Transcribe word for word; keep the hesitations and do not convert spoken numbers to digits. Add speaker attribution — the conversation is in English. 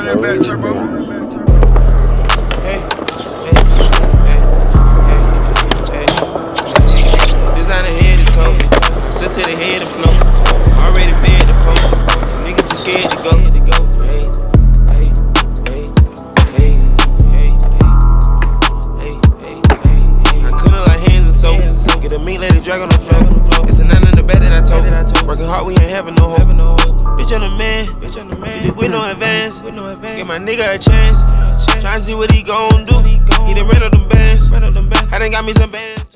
Speaker 1: that back turbo.
Speaker 2: Hey, hey, hey, hey, hey, hey. Designer head to toe, sit to the head and flow. Already fed the pump, nigga too scared to go. Hey, hey, hey, hey, hey, hey, hey, hey, hey. I clean it like hands and soap. Get a meat, let it drag on the floor. It's the nine in the bed that I told. Working hard, we ain't having no hope. Bitch on the man, bitch on the man. You with no advance, with no advance. Give my nigga a chance. Tryna see what he gon' do. He done ran up them bands. I done got me some bands.